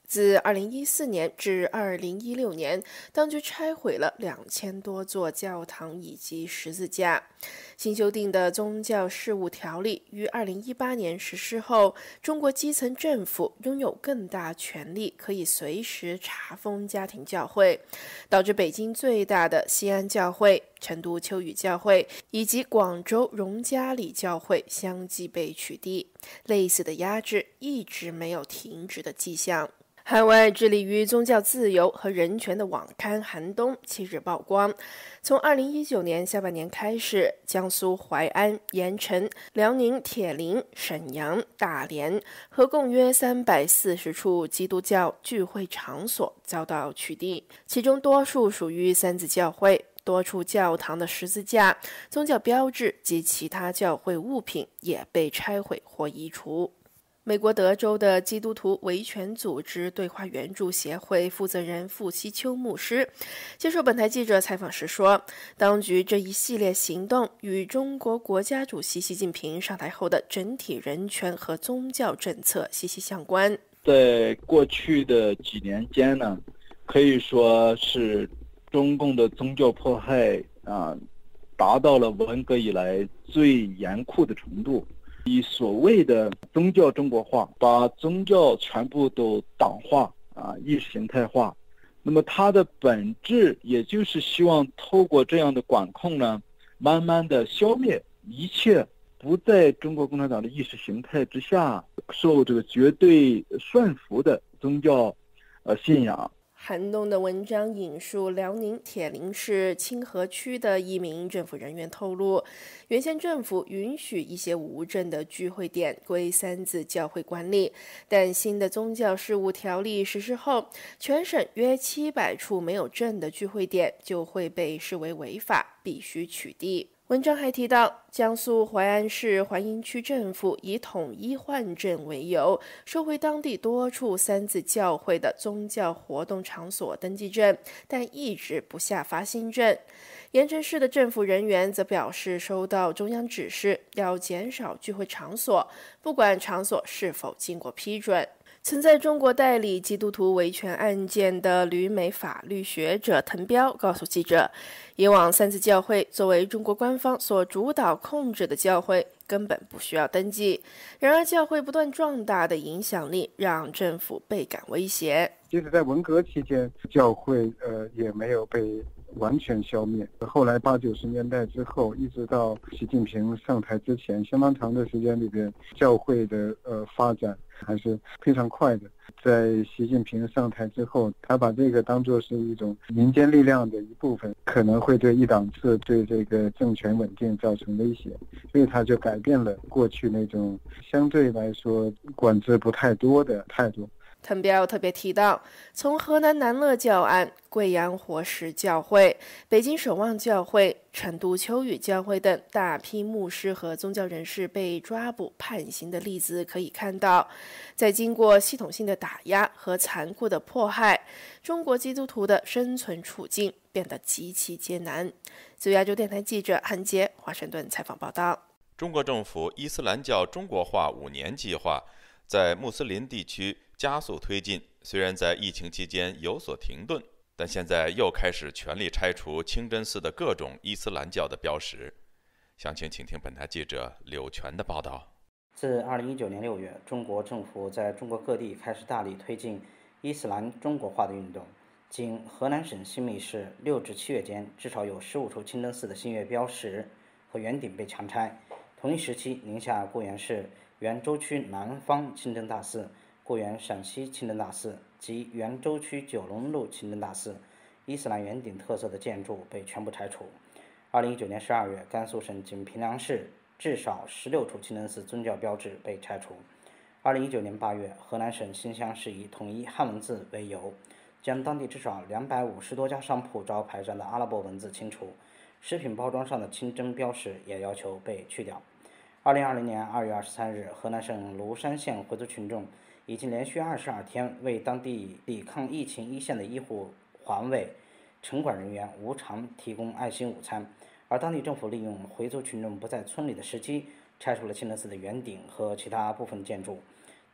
自二零一四年至二零一六年，当局拆毁了两千多座教堂以及十字架。新修订的宗教事务条例于二零一八年实施后，中国基层政府拥有更大权力，可以随时查封家庭教会，导致北京最大的西安教会、成都秋雨教会以及广州荣家里教会相继被取缔。类似的压制一直没有停止的迹象。海外致力于宗教自由和人权的网刊《寒冬》七日曝光，从二零一九年下半年开始，江苏淮安、盐城、辽宁铁林、沈阳、大连合共约三百四十处基督教聚会场所遭到取缔，其中多数属于三自教会。多处教堂的十字架、宗教标志及其他教会物品也被拆毁或移除。美国德州的基督徒维权组织对华援助协会负责人傅希秋牧师接受本台记者采访时说，当局这一系列行动与中国国家主席习近平上台后的整体人权和宗教政策息息相关。 在过去的几年间呢，可以说是中共的宗教迫害啊，达到了文革以来最严酷的程度。以所谓的宗教中国化，把宗教全部都党化啊，意识形态化。那么它的本质也就是希望透过这样的管控呢，慢慢的消灭一切不在中国共产党的意识形态之下受这个绝对顺服的宗教呃信仰。 寒冬的文章引述辽宁铁林市清河区的一名政府人员透露，原先政府允许一些无证的聚会点归三自教会管理，但新的宗教事务条例实施后，全省约七百处没有证的聚会点就会被视为违法，必须取缔。文章还提到，江苏淮安市淮阴区政府以统一换证为由，收回当地多处三自教会的宗教活动场所登记证，但一直不下发新证。盐城市的政府人员则表示，收到中央指示，要减少聚会场所，不管场所是否经过批准。曾在中国代理基督徒维权案件的旅美法律学者滕彪告诉记者，以往三自教会作为中国官方所主导控制的教会，根本不需要登记。然而教会不断壮大的影响力让政府倍感威胁。 即使在文革期间，教会呃也没有被完全消灭。后来八九十年代之后，一直到习近平上台之前，相当长的时间里边，教会的呃发展还是非常快的。在习近平上台之后，他把这个当作是一种民间力量的一部分，可能会对一党制、对这个政权稳定造成威胁，所以他就改变了过去那种相对来说管制不太多的态度。 滕彪特别提到，从河南南乐教案、贵阳活石教会、北京守望教会、成都秋雨教会等大批牧师和宗教人士被抓捕判刑的例子可以看到，在经过系统性的打压和残酷的迫害，中国基督徒的生存处境变得极其艰难。自由亚洲电台记者韩杰华盛顿采访报道。 中国政府伊斯兰教中国化五年计划在穆斯林地区加速推进，虽然在疫情期间有所停顿，但现在又开始全力拆除清真寺的各种伊斯兰教的标识。详情请听本台记者柳泉的报道。 自二零一九年六月，中国政府在中国各地开始大力推进伊斯兰中国化的运动。仅河南省新密市六至七月间，至少有十五处清真寺的新月标识和圆顶被强拆。同一时期，宁夏固原市原州区南方清真大寺、固原陕西清真大寺及原州区九龙路清真大寺伊斯兰圆顶特色的建筑被全部拆除。二零一九年十二月，甘肃省仅平凉市至少十六处清真寺宗教标志被拆除。二零一九年八月，河南省新乡市以统一汉文字为由，将当地至少两百五十多家商铺招牌上的阿拉伯文字清除，食品包装上的清真标识也要求被去掉。二零二零年二月二十三日，河南省庐山县回族群众已经连续二十二天为当地抵抗疫情一线的医护、环卫、城管人员无偿提供爱心午餐，而当地政府利用回族群众不在村里的时机，拆除了清真寺的圆顶和其他部分建筑。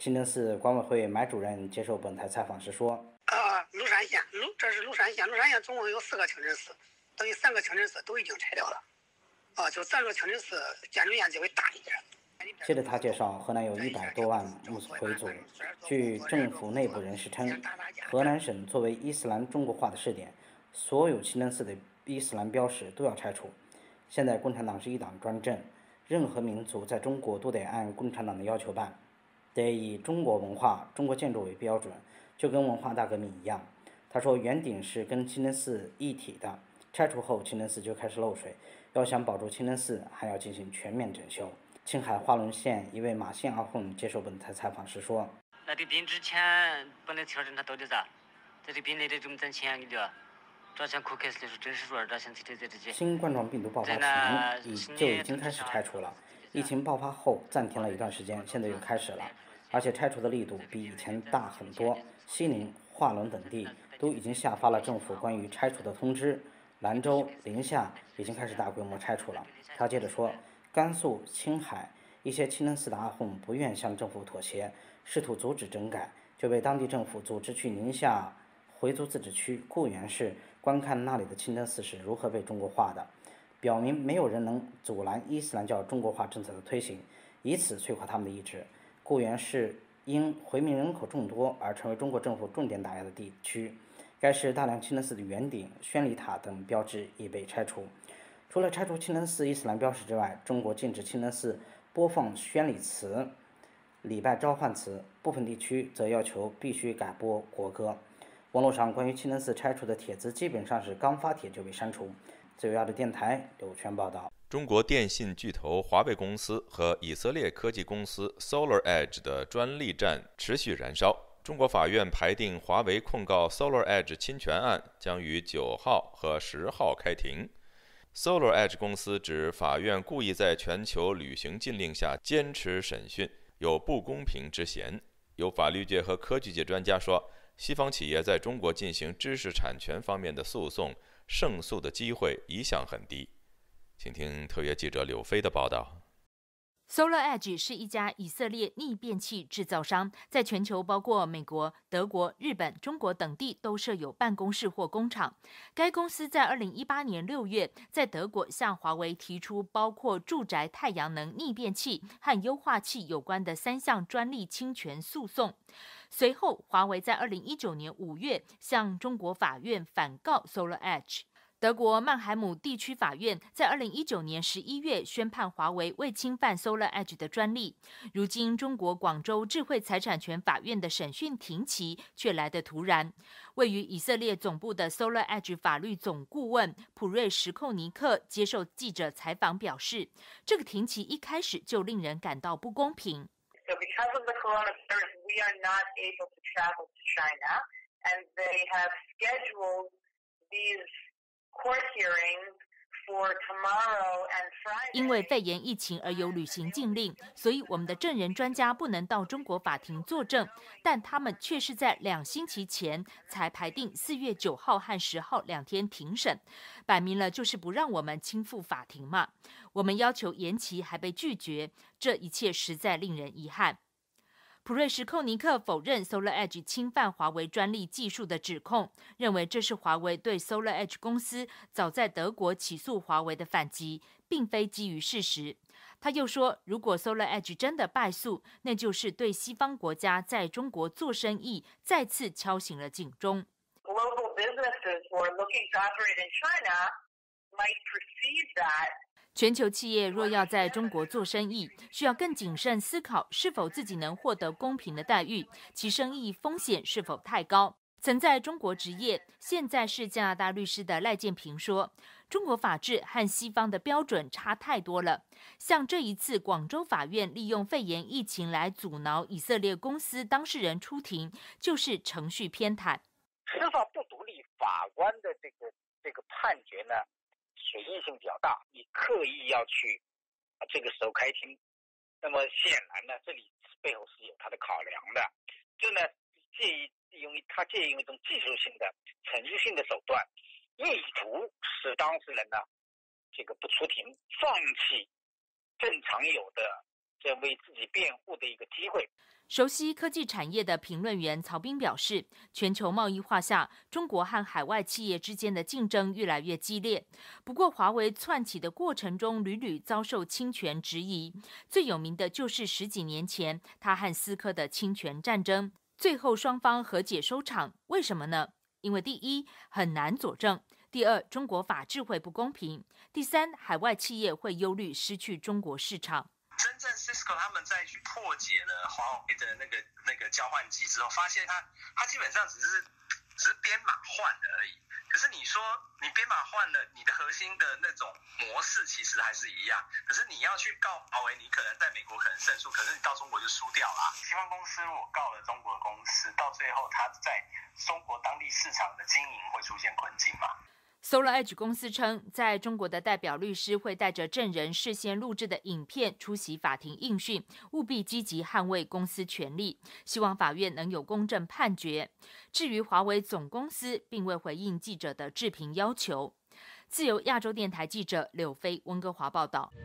清真寺管委会买主任接受本台采访时说：“ 啊，麓山县，庐这是庐山县，庐山县总共有四个清真寺，等于三个清真寺都已经拆掉了，啊，就咱这个清真寺建筑面积会大一点。” 接着他介绍，河南有一百多万穆斯回族。据政府内部人士称，河南省作为伊斯兰中国化的试点，所有清真寺的伊斯兰标识都要拆除。现在共产党是一党专政，任何民族在中国都得按共产党的要求办，得以中国文化、中国建筑为标准，就跟文化大革命一样。他说，圆顶是跟清真寺一体的，拆除后清真寺就开始漏水，要想保住清真寺，还要进行全面整修。青海华伦县一位马姓阿訇接受本台采访时说：“ 那这病之前本来调整他到底咋？在这病内的这么挣钱，你讲，这像苦开始的时候，真是说这像这这这这。” 新冠状病毒爆发前已就已经开始拆除了，疫情爆发后暂停了一段时间，现在又开始了，而且拆除的力度比以前大很多。西宁、华伦等地都已经下发了政府关于拆除的通知，兰州、临夏已经开始大规模拆除了。他接着说，甘肃、青海一些清真寺的阿訇不愿向政府妥协，试图阻止整改，就被当地政府组织去宁夏回族自治区固原市观看那里的清真寺是如何被中国化的，表明没有人能阻拦伊斯兰教中国化政策的推行，以此摧垮他们的意志。固原市因回民人口众多而成为中国政府重点打压的地区，该市大量清真寺的圆顶、宣礼塔等标志已被拆除。除了拆除清真寺伊斯兰标识之外，中国禁止清真寺播放宣礼词、礼拜召唤词，部分地区则要求必须改播国歌。网络上关于清真寺拆除的帖子基本上是刚发帖就被删除。自由亚洲电台柳泉报道。 中国电信巨头华为公司和以色列科技公司 SolarEdge 的专利战持续燃烧。中国法院排定华为控告 SolarEdge 侵权案将于九号和十号开庭。SolarEdge 公司指法院故意在全球旅行禁令下坚持审讯，有不公平之嫌。有法律界和科技界专家说，西方企业在中国进行知识产权方面的诉讼，胜诉的机会一向很低。请听特约记者柳飞的报道。 SolarEdge 是一家以色列逆变器制造商，在全球包括美国、德国、日本、中国等地都设有办公室或工厂。该公司在二零一八年六月在德国向华为提出包括住宅太阳能逆变器和优化器有关的三项专利侵权诉讼。随后，华为在二零一九年五月向中国法院反告 SolarEdge。德国曼海姆地区法院在二零一九年十一月宣判华为未侵犯 SolarEdge 的专利。如今，中国广州智慧财产权法院的审讯庭期却来得突然。位于以色列总部的 SolarEdge 法律总顾问普瑞什寇尼克接受记者采访表示，这个庭期一开始就令人感到不公平。 So because of the coronavirus, we are not able to travel to China, and they have scheduled these court hearings for tomorrow and Friday. 因为肺炎疫情而有旅行禁令，所以我们的证人专家不能到中国法庭作证，但他们却是在两星期前才排定四月九号和十号两天庭审，摆明了就是不让我们亲赴法庭嘛。我们要求延期还被拒绝，这一切实在令人遗憾。普瑞什寇尼克否认 SolarEdge 侵犯华为专利技术的指控，认为这是华为对 SolarEdge 公司早在德国起诉华为的反击，并非基于事实。他又说，如果 SolarEdge 真的败诉，那就是对西方国家在中国做生意再次敲醒了警钟。 Global businesses who are looking to operate in China might perceive that 全球企业若要在中国做生意，需要更谨慎思考是否自己能获得公平的待遇，其生意风险是否太高。曾在中国执业，现在是加拿大律师的赖建平说，中国法治和西方的标准差太多了。像这一次广州法院利用肺炎疫情来阻挠以色列公司当事人出庭，就是程序偏袒。 司法不独立，法官的这个这个判决呢，随意性比较大，你刻意要去啊这个时候开庭，那么显然呢，这里背后是有它的考量的。这呢，介意用他借用一种技术性的、程序性的手段，意图使当事人呢这个不出庭，放弃正常有的这为自己辩护的一个机会。 熟悉科技产业的评论员曹斌表示，全球贸易化下，中国和海外企业之间的竞争越来越激烈。不过，华为窜起的过程中屡屡遭受侵权质疑，最有名的就是十几年前他和思科的侵权战争，最后双方和解收场。为什么呢？因为第一，很难佐证；第二，中国法治会不公平；第三，海外企业会忧虑失去中国市场。 真正 Cisco 他们在去破解了华为的那个那个交换机之后，发现它它基本上只是只是编码换了而已。可是你说你编码换了，你的核心的那种模式其实还是一样。可是你要去告华为，你可能在美国可能胜诉，可是你到中国就输掉了。西方公司如果告了中国公司，到最后它在中国当地市场的经营会出现困境嘛 ？SolarEdge 公司称，在中国的代表律师会带着证人事先录制的影片出席法庭应讯，务必积极捍卫公司权利，希望法院能有公正判决。至于华为总公司，并未回应记者的置评要求。自由亚洲电台记者柳飞温哥华报道。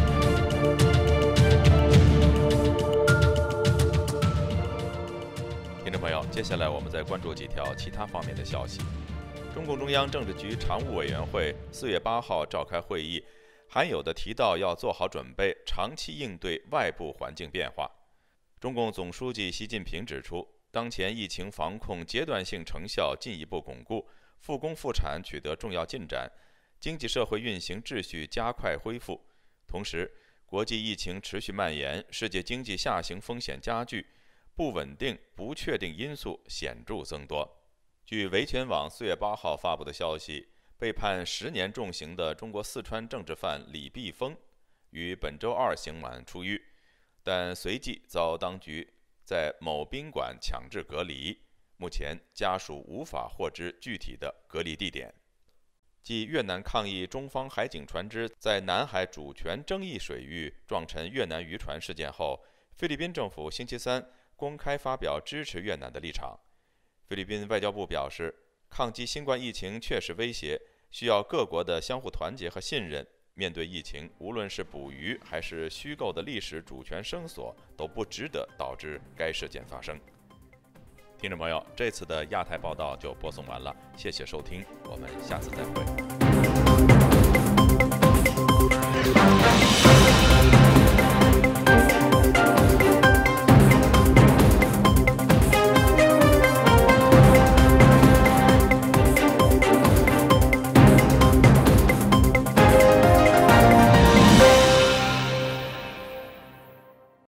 听众朋友，接下来我们再关注几条其他方面的消息。中共中央政治局常务委员会四月八号召开会议，含有的提到要做好准备，长期应对外部环境变化。中共总书记习近平指出，当前疫情防控阶段性成效进一步巩固，复工复产取得重要进展，经济社会运行秩序加快恢复。同时，国际疫情持续蔓延，世界经济下行风险加剧，不稳定、不确定因素显著增多。据维权网四月八号发布的消息，被判十年重刑的中国四川政治犯李碧峰于本周二刑满出狱，但随即遭当局在某宾馆强制隔离，目前家属无法获知具体的隔离地点。继越南抗议中方海警船只在南海主权争议水域撞沉越南渔船事件后，菲律宾政府星期三公开发表支持越南的立场。菲律宾外交部表示，抗击新冠疫情确实威胁，需要各国的相互团结和信任。面对疫情，无论是捕鱼还是虚构的历史主权声索，都不值得导致该事件发生。听众朋友，这次的亚太报道就播送完了，谢谢收听，我们下次再会。